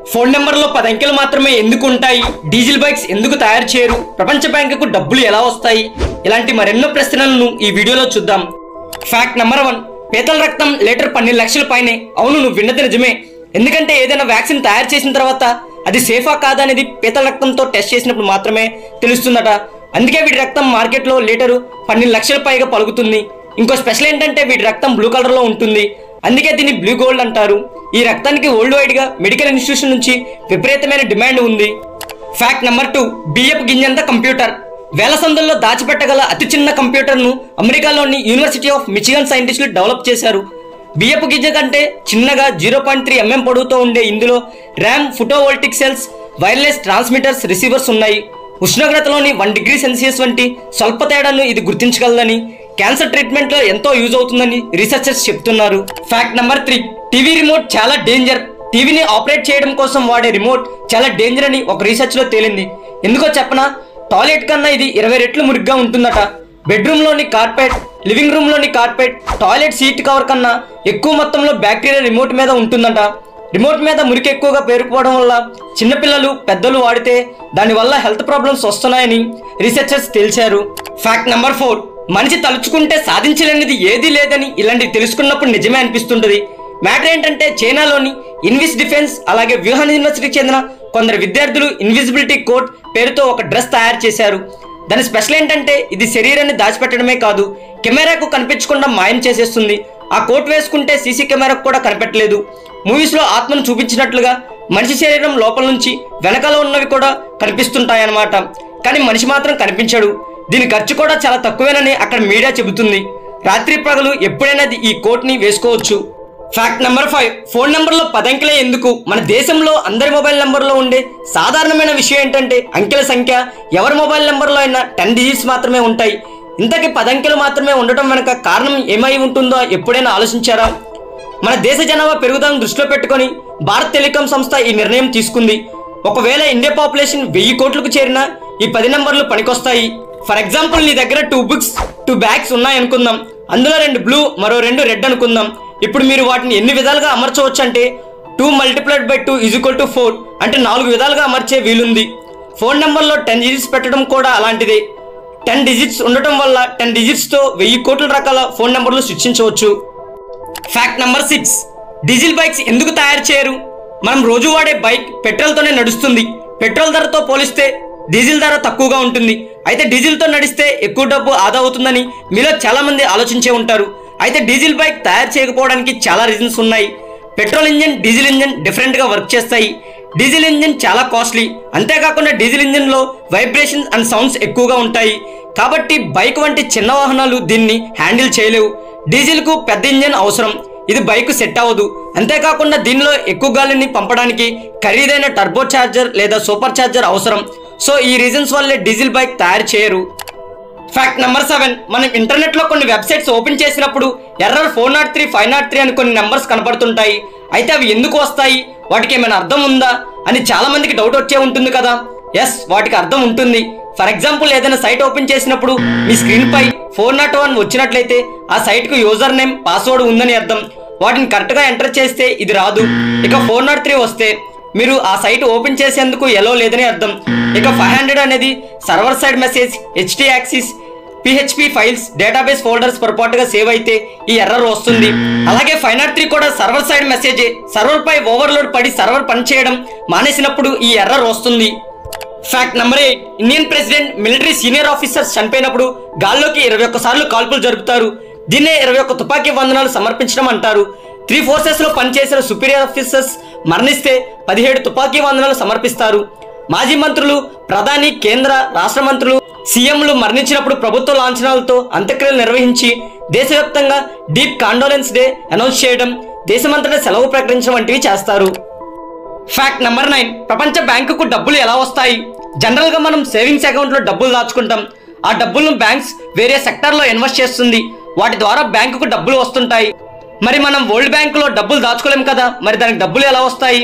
Phone నెంబర్లో 10 అంకెలు మాత్రమే ఎందుకు ఉంటాయి? డీజిల్ బైక్స్ ఎందుకు తయారు చేయరు? ప్రపంచ బ్యాంకుకు డబ్బులు ఎలా వస్తాయి? ఇలాంటి మరెన్నో ప్రశ్నలను ఈ వీడియోలో చూద్దాం. ఫ్యాక్ట్ నెంబర్ 1, పీతల రక్తం లీటర్ 12 లక్షల పైనే. అవును, నువ్వు విన్నది నిజమే. ఎందుకంటే ఏదైనా వ్యాక్సిన్ తయారు చేసిన తర్వాత అది సేఫా కాదా అనేది పీతల రక్తంతో టెస్ట్ చేసినప్పుడు మాత్రమే తెలుస్తుందట. అందుకే వీడి రక్తం మార్కెట్లో లీటరు 12 లక్షల పైగా పలుకుతుంది. ఇంకో స్పెషల్ ఏంటంటే వీడి రక్తం బ్లూ కలర్లో ఉంటుంది. అందుకే దీన్ని బ్లూ గోల్డ్ అంటారు. ఈ రక్తానికి వరల్డ్ వైడ్ గా మెడికల్ ఇన్స్టిట్యూషన్ నుంచి విపరీతమైన డిమాండ్ ఉంది. ఫ్యాక్ట్ నెంబర్ 2, బియ్యపు గింజంత కంప్యూటర్. వేల సందుల్లో దాచిపెట్టగల అతి చిన్న కంప్యూటర్ను అమెరికాలోని యూనివర్సిటీ ఆఫ్ మిచిగన్ సైంటిస్టులు డెవలప్ చేశారు. బియ్యపు గింజ కంటే చిన్నగా 0.3 mm పొడవుతో ఉండే ఇందులో RAM, photovoltaic cells, wireless transmitters, receivers ఉన్నాయి. ఉష్ణోగ్రతలోని 1 డిగ్రీ సెల్సియస్ వంటి స్వల్ప తేడాను ఇది గుర్తించగలదని, క్యాన్సర్ ట్రీట్మెంట్ లో ఎంతో యూజ్ అవుతుందని రీసెర్చర్స్ చెప్తున్నారు. ఫ్యాక్ట్ నెంబర్ 3, టీవీ రిమోట్ చాలా డేంజర్. టీవీని ఆపరేట్ చేయడం కోసం వాడే రిమోట్ చాలా డేంజర్ అని ఒక రీసెర్చ్ లో తేలింది. ఎందుకో చెప్పనా? టాయిలెట్ కన్నా ఇది 20 రెట్లు మురిగ్గా ఉంటుందట. బెడ్రూమ్ లోని కార్పెట్, లివింగ్ రూమ్ లోని కార్పెట్, టాయిలెట్ సీట్ కవర్ కన్నా ఎక్కువ మొత్తంలో బ్యాక్టీరియా రిమోట్ మీద ఉంటుందట. రిమోట్ మీద మురికి ఎక్కువగా పేరుకుపోవడం వల్ల చిన్నపిల్లలు, పెద్దలు వాడితే దానివల్ల హెల్త్ ప్రాబ్లమ్స్ వస్తున్నాయని రీసెర్చర్స్ తేల్చారు. ఫ్యాక్ట్ నెంబర్ 4, మనిషి తలుచుకుంటే సాధించలేనిది ఏదీ లేదని ఇలాంటివి తెలుసుకున్నప్పుడు నిజమే అనిపిస్తుంటది. మ్యాటర్ ఏంటంటే చైనాలోని ఇన్విస్ డిఫెన్స్ అలాగే వ్యూహాన్ యూనివర్సిటీకి చెందిన కొందరు విద్యార్థులు ఇన్విజిబిలిటీ కోట్ పేరుతో ఒక డ్రెస్ తయారు చేశారు. దాని స్పెషల్ ఏంటంటే ఇది శరీరాన్ని దాచిపెట్టడమే కాదు, కెమెరాకు కనిపించకుండా మాయం చేసేస్తుంది. ఆ కోట్ వేసుకుంటే సీసీ కెమెరాకు కూడా కనిపెట్టలేదు. మూవీస్ లో ఆత్మను చూపించినట్లుగా మనిషి శరీరం లోపల నుంచి వెనకాల ఉన్నవి కూడా కనిపిస్తుంటాయన్నమాట. కానీ మనిషి మాత్రం కనిపించడు. దీని ఖర్చు కూడా చాలా తక్కువేనని అక్కడ మీడియా చెబుతుంది. రాత్రి పగలు ఎప్పుడైనా ఈ కోట్ ని వేసుకోవచ్చు. ఫ్యాక్ట్ నెంబర్ 5, ఫోన్ నెంబర్లో 10 అంకెలే ఎందుకు? మన దేశంలో అందరి మొబైల్ నెంబర్లో ఉండే సాధారణమైన విషయం ఏంటంటే అంకెల సంఖ్య. ఎవరి మొబైల్ నెంబర్లో అయినా 10 డిజిట్స్ మాత్రమే ఉంటాయి. ఇంతకీ 10 అంకెలు మాత్రమే ఉండటం వెనక కారణం ఏమై ఉంటుందో ఎప్పుడైనా ఆలోచించారా? మన దేశ జనాభా పెరుగుదలను దృష్టిలో పెట్టుకొని భారత్ టెలికాం సంస్థ ఈ నిర్ణయం తీసుకుంది. ఒకవేళ ఇండియా పాపులేషన్ 1000 కోట్లకు చేరినా ఈ 10 నెంబర్లు పనికొస్తాయి. ఫర్ ఎగ్జాంపుల్, నీ దగ్గర 2 బుక్స్ 2 బ్యాగ్స్ ఉన్నాయనుకుందాం. అందులో 2 బ్లూ, మరో 2 రెడ్ అనుకుందాం. ఇప్పుడు మీరు వాటిని ఎన్ని విధాలుగా అమర్చవచ్చు అంటే 2 × 2 = 4, అంటే 4 విధాలుగా అమర్చే వీలుంది. ఫోన్ నెంబర్లో 10 డిజిట్స్ పెట్టడం కూడా అలాంటిదే. 10 డిజిట్స్ ఉండటం వల్ల 10 డిజిట్స్తో 1000 కోట్ల రకాల ఫోన్ నెంబర్లు సృష్టించవచ్చు. ఫ్యాక్ట్ నెంబర్ 6, డీజిల్ బైక్స్ ఎందుకు తయారు చేయరు? మనం రోజు వాడే బైక్ పెట్రోల్తోనే నడుస్తుంది. పెట్రోల్ ధరతో పోలిస్తే డీజిల్ ధర తక్కువగా ఉంటుంది. అయితే డీజిల్తో నడిస్తే ఎక్కువ డబ్బు ఆదా అవుతుందని మీలో చాలా మంది ఆలోచించే ఉంటారు. అయితే డీజిల్ బైక్ తయారు చేయకపోవడానికి చాలా రీజన్స్ ఉన్నాయి. పెట్రోల్ ఇంజిన్, డీజిల్ ఇంజిన్ డిఫరెంట్గా వర్క్ చేస్తాయి. డీజిల్ ఇంజిన్ చాలా కాస్ట్లీ. అంతేకాకుండా డీజిల్ ఇంజిన్లో వైబ్రేషన్స్ అండ్ సౌండ్స్ ఎక్కువగా ఉంటాయి. కాబట్టి బైక్ వంటి చిన్న వాహనాలు దీన్ని హ్యాండిల్ చేయలేవు. డీజిల్కు పెద్ద ఇంజిన్ అవసరం. ఇది బైక్ సెట్ అవ్వదు. అంతేకాకుండా దీనిలో ఎక్కువ గాలిని పంపడానికి ఖరీదైన టర్బో ఛార్జర్ లేదా సూపర్ ఛార్జర్ అవసరం. సో ఈ రీజన్స్ వల్లే డీజిల్ బైక్ తయారు చేయరు. ఫ్యాక్ట్ నెంబర్ 7, మనం ఇంటర్నెట్లో కొన్ని వెబ్సైట్స్ ఓపెన్ చేసినప్పుడు ఎర్రర్ 403, 503 అని కొన్ని నెంబర్స్ కనపడుతుంటాయి. అయితే అవి ఎందుకు వస్తాయి? వాటికి ఏమైనా అర్థం ఉందా అని చాలా మందికి డౌట్ వచ్చే ఉంటుంది కదా. ఎస్, వాటికి అర్థం ఉంటుంది. ఫర్ ఎగ్జాంపుల్, ఏదైనా సైట్ ఓపెన్ చేసినప్పుడు మీ స్క్రీన్ పై 401 వచ్చినట్లయితే ఆ సైట్ కు యూజర్ నేమ్, పాస్వర్డ్ ఉందని అర్థం. వాటిని కరెక్ట్ గా ఎంటర్ చేస్తే ఇది రాదు. ఇక 403 వస్తే మీరు ఆ సైట్ ఓపెన్ చేసేందుకు ఎలో లేదని అర్థం. ఇక 500 అనేది server side message, HT access, PHP files, database folders పొరపాటుగా సేవ్ అయితే ఈ ఎర్రర్ వస్తుంది. అలాగే 503 కూడా సర్వర్ సైడ్ మెసేజే. సర్వర్ పై ఓవర్లోడ్ పడి సర్వర్ పనిచేయడం మానేసినప్పుడు ఈ ఎర్రర్ వస్తుంది. Fact number 8, Indian president, military senior officers చనిపోయినప్పుడు గాల్లోకి 21 సార్లు కాల్పులు జరుపుతారు. దీన్నే 21 తుపాకీ వందనాలు సమర్పించడం అంటారు. 3 ఫోర్సెస్ లో పనిచేసిన సుపీరియర్ ఆఫీసర్స్ మరణిస్తే 17 తుపాకీ వందనాలు సమర్పిస్తారు. మాజీ మంత్రులు, ప్రధాని, కేంద్ర, రాష్ట్ర మంత్రులు, సీఎంలు మరణించినప్పుడు ప్రభుత్వ లాంఛనాలతో అంత్యక్రియలు నిర్వహించి దేశవ్యాప్తంగా డీప్ కాండోలెన్స్ డే అనౌన్స్ చేయడం, దేశమంతటా సెలవు ప్రకటించడం వంటివి చేస్తారు. ఫ్యాక్ట్ నెంబర్ 9, ప్రపంచ బ్యాంకుకు డబ్బులు ఎలా వస్తాయి? జనరల్ గా మనం సేవింగ్స్ అకౌంట్ లో డబ్బులు దాచుకుంటాం. ఆ డబ్బులను బ్యాంక్స్ వేరే సెక్టార్ లో ఇన్వెస్ట్ చేస్తుంది. వాటి ద్వారా బ్యాంకుకు డబ్బులు వస్తుంటాయి. మరి మనం వరల్డ్ బ్యాంకులో డబ్బులు దాచుకోలేం కదా, మరి దానికి డబ్బులు ఎలా వస్తాయి?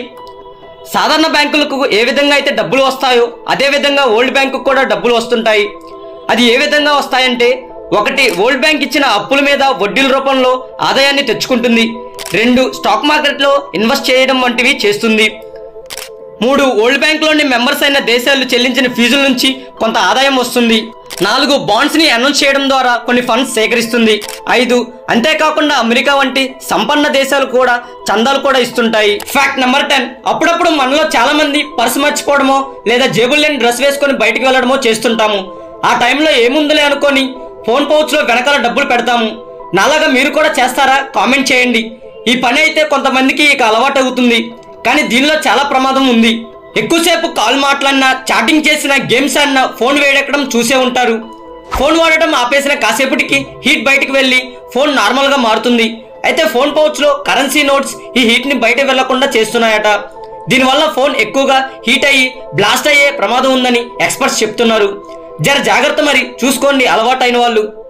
సాధారణ బ్యాంకులకు ఏ విధంగా అయితే డబ్బులు వస్తాయో అదే విధంగా వరల్డ్ బ్యాంకుకు కూడా డబ్బులు వస్తుంటాయి. అది ఏ విధంగా వస్తాయంటే, 1, వరల్డ్ బ్యాంక్ ఇచ్చిన అప్పుల మీద వడ్డీల రూపంలో ఆదాయాన్ని తెచ్చుకుంటుంది. 2, స్టాక్ మార్కెట్లో ఇన్వెస్ట్ చేయడం వంటివి చేస్తుంది. 3 వరల్డ్ బ్యాంక్లోని మెంబర్స్ అయిన దేశాలు చెల్లించిన ఫీజుల నుంచి కొంత ఆదాయం వస్తుంది. 4 బాండ్స్ని అనౌన్స్ చేయడం ద్వారా కొన్ని ఫండ్స్ సేకరిస్తుంది. 5 అంతేకాకుండా అమెరికా వంటి సంపన్న దేశాలు కూడా చందాలు కూడా ఇస్తుంటాయి. ఫ్యాక్ట్ నెంబర్ 10 అప్పుడప్పుడు మనలో చాలా మంది పర్స్ మర్చిపోవడమో లేదా జేబులు లేని డ్రెస్ వేసుకొని బయటికి వెళ్ళడమో చేస్తుంటాము. ఆ టైంలో ఏముందిలే అనుకొని ఫోన్ పౌచ్లో వెనకాల డబ్బులు పెడతాము. నాలాగా మీరు కూడా చేస్తారా? కామెంట్ చేయండి. ఈ పని అయితే కొంతమందికి ఇక అలవాటు అవుతుంది, కానీ దీనిలో చాలా ప్రమాదం ఉంది. ఎక్కువసేపు కాల్ మాట్లాడినా, చాటింగ్ చేసినా, గేమ్స్ ఆడినా ఫోన్ వేడెక్కడం చూసే ఉంటారు. ఫోన్ వాడటం ఆపేసిన కాసేపటికి హీట్ బయటికి వెళ్ళి ఫోన్ నార్మల్గా మారుతుంది. అయితే ఫోన్ పౌచ్లో కరెన్సీ నోట్స్ ఈ హీట్ని బయట వెళ్లకుండా చేస్తున్నాయట. దీనివల్ల ఫోన్ ఎక్కువగా హీట్ అయ్యి బ్లాస్ట్ అయ్యే ప్రమాదం ఉందని ఎక్స్పర్ట్స్ చెప్తున్నారు. జర జాగ్రత్త మరి, చూసుకోండి అలవాటైన వాళ్ళు.